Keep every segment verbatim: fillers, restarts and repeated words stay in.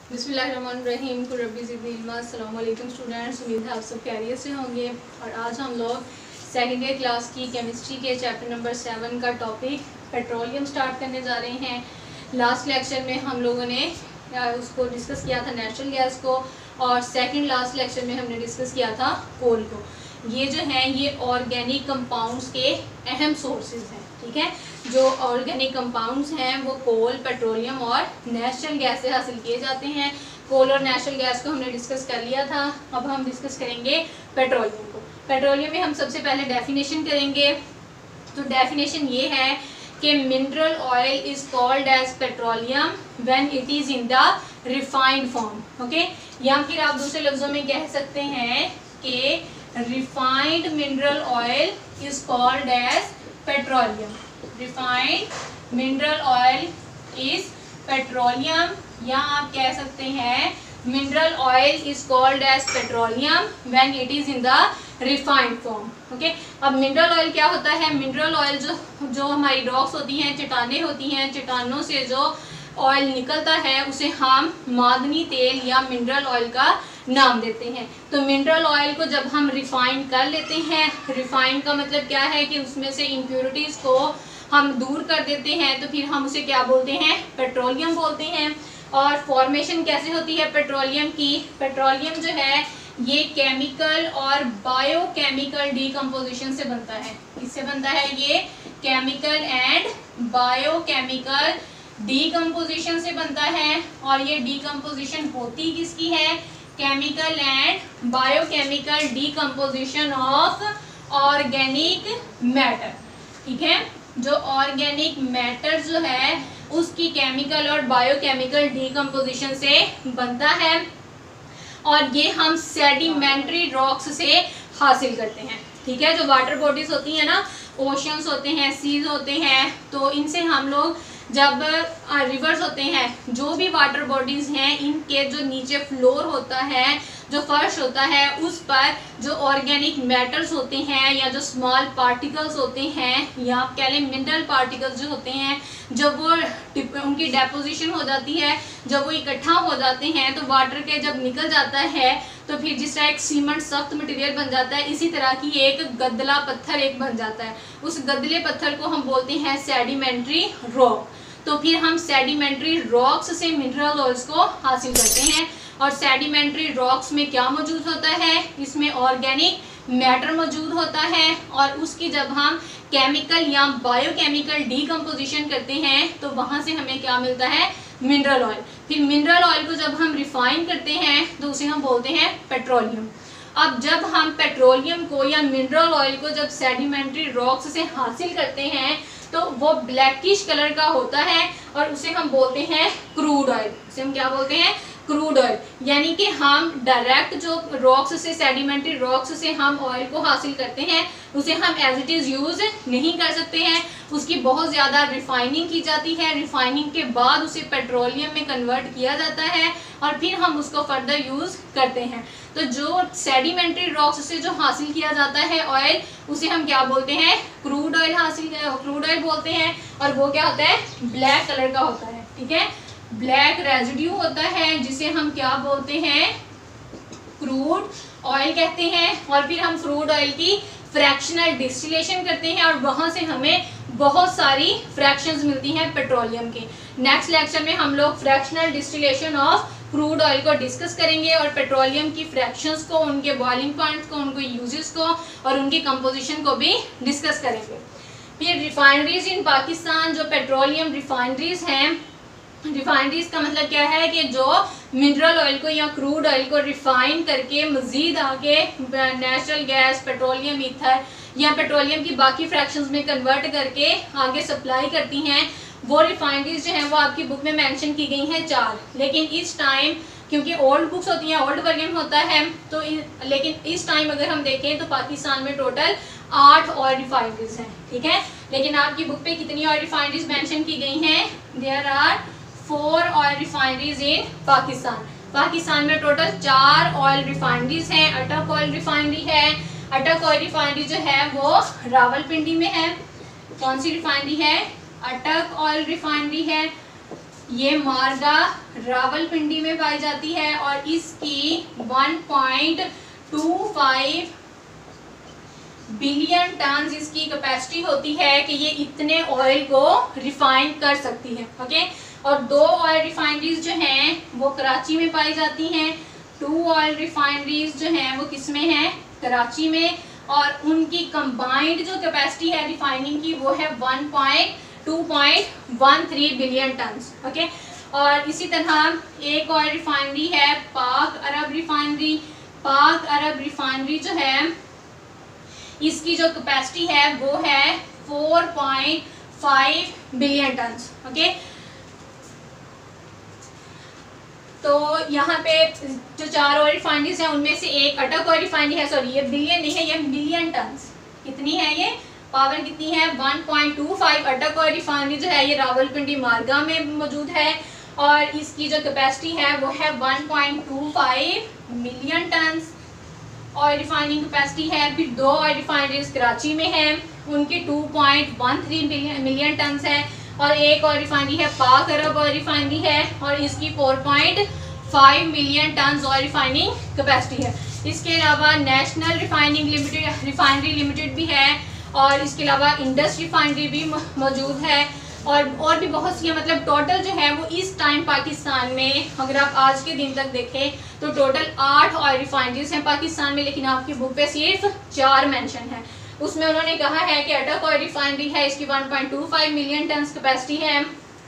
बिस्मिल्लाहिर्रहमानिर्रहीम अस्सलाम वालेकुम स्टूडेंट्स, उम्मीद है आप सब खैरियत से होंगे। और आज हम लोग सेकेंड ईयर क्लास की केमिस्ट्री के चैप्टर नंबर सेवन का टॉपिक पेट्रोलियम स्टार्ट करने जा रहे हैं। लास्ट लेक्चर में हम लोगों ने उसको डिस्कस किया था नेचुरल गैस को, और सेकंड लास्ट लेक्चर में हमने डिस्कस किया था कोल को। ये जो हैं ये ऑर्गेनिक कंपाउंड्स के अहम सोर्सेज हैं। ठीक है, जो ऑर्गेनिक कंपाउंड्स हैं वो कोल, पेट्रोलियम और नेचुरल गैस से हासिल किए जाते हैं। कोल और नेचुरल गैस को हमने डिस्कस कर लिया था, अब हम डिस्कस करेंगे पेट्रोलियम को। पेट्रोलियम में हम सबसे पहले डेफिनेशन करेंगे। तो डेफिनेशन ये है कि mineral oil is called as petroleum when it is in the refined form. Okay, या फिर आप दूसरे लफ्जों में कह सकते हैं कि refined mineral oil is called as petroleum. Refined mineral oil is petroleum, या आप कह सकते हैं mineral oil is called as petroleum when it is in the refined form. Okay, अब मिनरल ऑयल क्या होता है? मिनरल ऑयल जो जो हमारी रॉक्स होती हैं, चट्टानें होती हैं, चट्टानों से जो ऑयल निकलता है उसे हम मादनी तेल या मिनरल ऑयल का नाम देते हैं। तो मिनरल ऑयल को जब हम रिफाइन कर लेते हैं, रिफाइन का मतलब क्या है कि उसमें से इम्प्योरिटीज को हम दूर कर देते हैं, तो फिर हम उसे क्या बोलते हैं? पेट्रोलियम बोलते हैं। और फॉर्मेशन कैसे होती है पेट्रोलियम की? पेट्रोलियम जो है ये केमिकल और बायोकेमिकल डीकम्पोजिशन से बनता है। किससे बनता है? ये केमिकल एंड बायोकेमिकल डीकम्पोजिशन से बनता है। और ये डीकम्पोजिशन होती किसकी है? Chemical and biochemical decomposition of organic matter. ठीक है, जो ऑर्गेनिक मैटर जो है उसकी केमिकल और बायोकेमिकल डीकम्पोजिशन से बनता है, और ये हम सेडिमेंट्री रॉक्स से हासिल करते हैं। ठीक है, जो वाटर बॉडीज होती हैं ना, ओशंस होते हैं, सीज होते हैं, तो इनसे हम लोग जब रिवर्स होते हैं, जो भी वाटर बॉडीज हैं इनके जो नीचे फ्लोर होता है, जो फर्श होता है, उस पर जो ऑर्गेनिक मैटर्स होते हैं या जो स्मॉल पार्टिकल्स होते हैं, या आप कह लें मिनरल पार्टिकल्स जो होते हैं, जब वो उनकी डेपोजिशन हो जाती है, जब वो इकट्ठा हो जाते हैं, तो वाटर के जब निकल जाता है तो फिर जिस तरह एक सीमेंट सख्त मटेरियल बन जाता है, इसी तरह की एक गदला पत्थर एक बन जाता है। उस गदले पत्थर को हम बोलते हैं सेडिमेंट्री रॉक। तो फिर हम सेडिमेंट्री रॉक्स से मिनरल ऑयल्स को हासिल करते हैं। और सेडिमेंट्री रॉक्स में क्या मौजूद होता है? इसमें ऑर्गेनिक मैटर मौजूद होता है, और उसकी जब हम केमिकल या बायोकेमिकल डीकम्पोजिशन करते हैं तो वहाँ से हमें क्या मिलता है? Mineral oil. फिर मिनरल ऑयल को जब हम रिफाइन करते हैं तो उसे हम बोलते हैं पेट्रोलियम। अब जब हम पेट्रोलियम को या मिनरल ऑयल को जब सेडिमेंट्री रॉक्स से हासिल करते हैं तो वो ब्लैकिश कलर का होता है, और उसे हम बोलते हैं क्रूड ऑयल। उसे हम क्या बोलते हैं? Crude oil. यानी कि हम डायरेक्ट जो रॉक्स से, सेडिमेंट्री रॉक्स से हम ऑयल को हासिल करते हैं, उसे हम एज इट इज़ यूज़ नहीं कर सकते हैं। उसकी बहुत ज़्यादा रिफाइनिंग की जाती है। रिफाइनिंग के बाद उसे पेट्रोलियम में कन्वर्ट किया जाता है, और फिर हम उसको फर्दर यूज़ करते हैं। तो जो सेडिमेंट्री रॉक्स से जो हासिल किया जाता है ऑयल, उसे हम क्या बोलते हैं? क्रूड ऑयल हासिल क्रूड ऑयल बोलते हैं। और वो क्या होता है? ब्लैक कलर का होता है। ठीक है, ब्लैक रेजिड्यू होता है, जिसे हम क्या बोलते हैं? क्रूड ऑयल कहते हैं। और फिर हम क्रूड ऑयल की फ्रैक्शनल डिस्टिलेशन करते हैं, और वहाँ से हमें बहुत सारी फ्रैक्शंस मिलती हैं पेट्रोलियम के। नेक्स्ट लेक्चर में हम लोग fractional distillation of crude oil को डिस्कस करेंगे, और पेट्रोलियम की फ्रैक्शंस को, उनके बॉइलिंग पॉइंट्स को, उनको यूजेस को और उनकी कंपोजिशन को भी डिस्कस करेंगे। फिर रिफाइनरीज इन पाकिस्तान, जो पेट्रोलियम रिफाइनरीज हैं, रिफाइनरीज का मतलब क्या है कि जो मिनरल ऑयल को या क्रूड ऑयल को रिफाइन करके मजीद आगे नेचुरल गैस, पेट्रोलियम ईथर या पेट्रोलियम की बाकी फ्रैक्शंस में कन्वर्ट करके आगे सप्लाई करती हैं। वो रिफाइनरीज जो हैं वो आपकी बुक में मेंशन की गई हैं चार, लेकिन इस टाइम क्योंकि ओल्ड बुक्स होती हैं, ओल्ड वर्जन होता है, तो इ, लेकिन इस टाइम अगर हम देखें तो पाकिस्तान में टोटल आठ ऑयल रिफाइनरीज हैं। ठीक है, लेकिन आपकी बुक पे कितनी ऑयल रिफाइनरीज मेंशन की गई हैं? There are four oil refineries in Pakistan. Pakistan में टोटल चार ऑयल रिफाइनरीज हैं। अटक ऑयल रिफाइनरी है। अटक ऑयल रिफाइनरी जो है वो रावलपिंडी में है। कौन सी रिफाइनरी है? अटक ऑयल रिफाइनरी है। ये मार्गा रावलपिंडी में पाई जाती है और इसकी one point two five billion ton इसकी कैपेसिटी होती है कि ये इतने ऑयल को रिफाइन कर सकती है। ओके, और दो ऑयल रिफाइनरीज जो हैं वो कराची में पाई जाती हैं। टू ऑयल रिफाइनरीज जो हैं वो किस में हैं? कराची में, और उनकी कंबाइंड जो कैपेसिटी है रिफाइनिंग की वो है one point two point one three billion ton. Okay, और इसी तरह एक और रिफाइनरी है पाक अरब रिफाइनरी। पाक अरब रिफाइनरी जो है इसकी जो कैपेसिटी है वो है four point five billion ton. Okay, तो यहाँ पे जो चार और रिफाइनरीज हैं उनमें से एक अटक और रिफाइनरी है, सॉरी ये बिलियन नहीं है, ये मिलियन टन। कितनी है ये पावर कितनी है? One point two five. Attock और रिफाइनरी जो है ये रावलपिंडी मार्गा में मौजूद है और इसकी जो कैपेसिटी है वो है one point two five million ton oil refining capacity है। फिर दो ऑयल रिफाइनरीज कराची में हैं, उनकी two point one three million ton है, और एक और रिफाइनरी है पाक अरब ऑयल रिफाइनरी है और इसकी four point five million ton oil refining capacity है। इसके अलावा national refining limited refinery limited भी है और इसके अलावा इंडस रिफाइनरी भी मौजूद है और और भी बहुत सी, मतलब टोटल जो है वो इस टाइम पाकिस्तान में अगर आप आज के दिन तक देखें तो टोटल आठ ऑयल रिफाइनरीज हैं पाकिस्तान में, लेकिन आपकी बुक पे सिर्फ चार मेंशन है। उसमें उन्होंने कहा है कि अटक ऑयल रिफाइनरी है, इसकी one point two five million ton capacity है।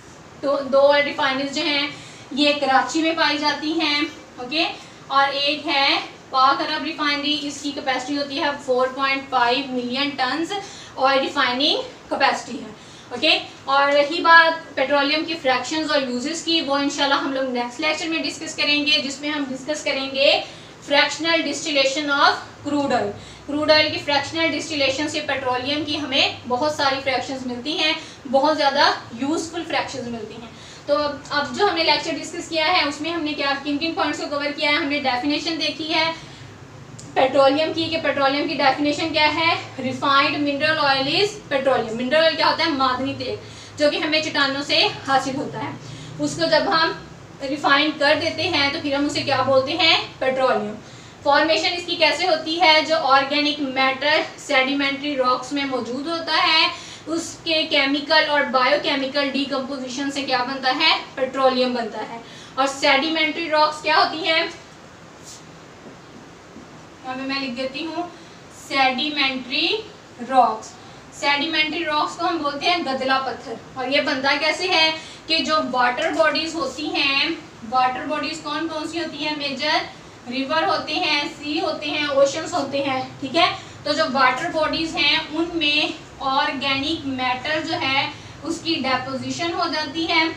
तो दो ऑयल रिफाइनरीज जो हैं ये कराची में पाई जाती हैं। ओके, और एक है पाक अरब रिफाइनरी, इसकी कैपेसिटी होती है four point five million ton oil refining capacity है। Okay okay? और रही बात पेट्रोलियम की फ्रैक्शंस और यूजेस की, वो इंशाल्लाह हम लोग नेक्स्ट लेक्चर में डिस्कस करेंगे, जिसमें हम डिस्कस करेंगे fractional distillation of crude oil. Crude oil की फ्रैक्शनल डिस्टिलेशन से पेट्रोलियम की हमें बहुत सारी फ्रैक्शंस मिलती हैं, बहुत ज़्यादा यूजफुल फ्रैक्शंस मिलती हैं। तो अब जो हमने लेक्चर डिस्कस किया है उसमें हमने क्या किन किन पॉइंट्स को कवर किया है? हमने डेफिनेशन देखी है पेट्रोलियम की, कि पेट्रोलियम की डेफिनेशन क्या है? Refined mineral oil is petroleum. Mineral oil क्या होता है? मादनी तेल, जो कि हमें चट्टानों से हासिल होता है। उसको जब हम रिफाइन कर देते हैं तो फिर हम उसे क्या बोलते हैं? पेट्रोलियम। फॉर्मेशन इसकी कैसे होती है? जो ऑर्गेनिक मैटर सेडिमेंट्री रॉक्स में मौजूद होता है उसके केमिकल और बायोकेमिकल डीकम्पोजिशन से क्या बनता है? पेट्रोलियम बनता है। और सेडिमेंट्री रॉक्स क्या होती है? अभी मैं लिख देती हूँ सेडिमेंट्री रॉक्स। सेडिमेंट्री रॉक्स को हम बोलते हैं गदला पत्थर। और ये बनता कैसे है कि जो वाटर बॉडीज होती हैं, वाटर बॉडीज कौन कौन सी होती हैं? मेजर रिवर होते हैं, सी होते हैं, ओशंस होते हैं। ठीक है, तो जो वाटर बॉडीज हैं उनमें ऑर्गेनिक मैटर जो है उसकी डेपोजिशन हो जाती है।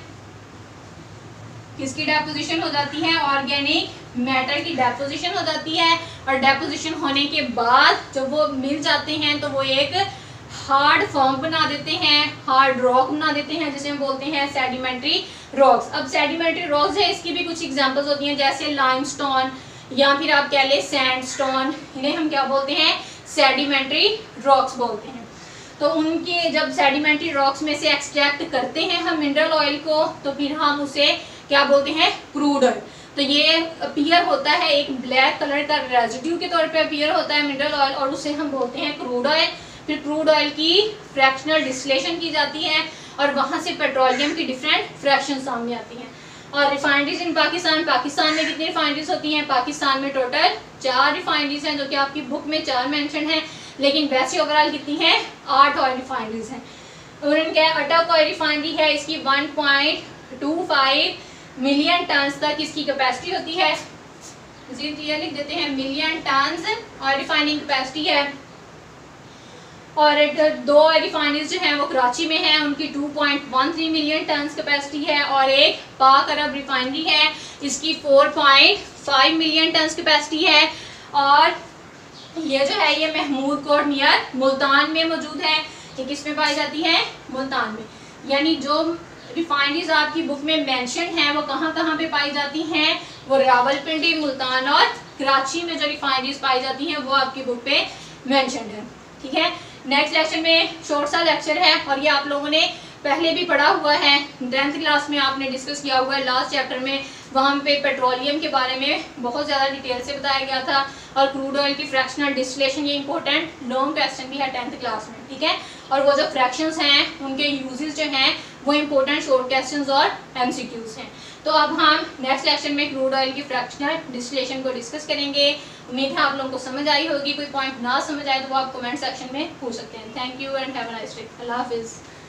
किसकी डेपोजिशन हो जाती है? ऑर्गेनिक मैटर की डेपोजिशन हो जाती है। और डेपोजिशन होने के बाद जब वो मिल जाते हैं तो वो एक हार्ड फॉर्म बना देते हैं, हार्ड रॉक बना देते हैं, जिसे हम बोलते हैं सेडिमेंट्री रॉक्स। अब सेडिमेंट्री रॉक्स है, इसकी भी कुछ एग्जांपल्स होती हैं, जैसे लाइमस्टोन या फिर आप कह लें सैंडस्टोन, इन्हें हम क्या बोलते हैं? सेडिमेंट्री रॉक्स बोलते हैं। तो उनके जब सेडिमेंट्री रॉक्स में से एक्सट्रैक्ट करते हैं हम मिनरल ऑयल को, तो फिर हम उसे क्या बोलते हैं? Crude oil. तो ये अपीयर होता है एक ब्लैक कलर का रेजिड्यू के तौर पे अपीयर होता है मिनरल ऑयल, और उसे हम बोलते हैं क्रूड ऑयल। फिर क्रूड ऑयल की फ्रैक्शनल डिस्टिलेशन की जाती है और वहाँ से पेट्रोलियम की डिफरेंट फ्रैक्शन सामने आती हैं। और रिफाइनरीज इन पाकिस्तान, पाकिस्तान में कितनी रिफाइनरीज होती हैं? पाकिस्तान में टोटल चार रिफाइनरीज हैं, जो कि आपकी बुक में चार मेंशन है, लेकिन वैसे ओवरऑल कितनी है? आठ ऑयल रिफाइनरीज हैं। और इनका अटक ऑयल रिफाइनरी है, इसकी one point two five million ton तक इसकी कैपेसिटी होती है। इसे क्लियर लिख देते हैं, million ton oil refining capacity है। और दो रिफाइनरीज जो हैं वो कराची में हैं, उनकी two point one three million ton capacity है। और एक पाक अरब रिफाइनरी है, इसकी four point five million ton capacity है। और ये जो है ये महमूद कोट नियर मुल्तान में मौजूद है। ये किस में पाई जाती है? मुल्तान में। यानी जो रिफाइनरीज आपकी बुक में मेंशन है वो कहाँ कहाँ पे पाई जाती हैं? वो रावलपिंडी, मुल्तान और कराची में जो रिफाइनरीज पाई जाती हैं वो आपकी बुक पे मेंशन है। ठीक है, नेक्स्ट लेक्चर में शॉर्ट सा लेक्चर है और ये आप लोगों ने पहले भी पढ़ा हुआ है, टेंथ क्लास में आपने डिस्कस किया हुआ है लास्ट चैप्टर में, वहाँ पे पेट्रोलियम के बारे में बहुत ज़्यादा डिटेल से बताया गया था। और क्रूड ऑयल की फ्रैक्शनल डिस्टिलेशन, ये इंपॉर्टेंट लॉन्ग क्वेश्चन भी है टेंथ क्लास में, ठीक है। और वो जो फ्रैक्शंस हैं उनके यूजेस जो हैं वो इंपॉर्टेंट शॉर्ट क्वेश्चंस और एमसीक्यूज हैं। तो अब हम नेक्स्ट लेक्चर में क्रूड ऑयल की फ्रैक्शनल डिस्टिलेशन को डिस्कस करेंगे। उम्मीद है आप लोगों को समझ आई होगी। कोई पॉइंट ना समझ आए तो वो आप कमेंट सेक्शन में पूछ सकते हैं। Thank you and have a nice day. अल्लाह हाफिज़।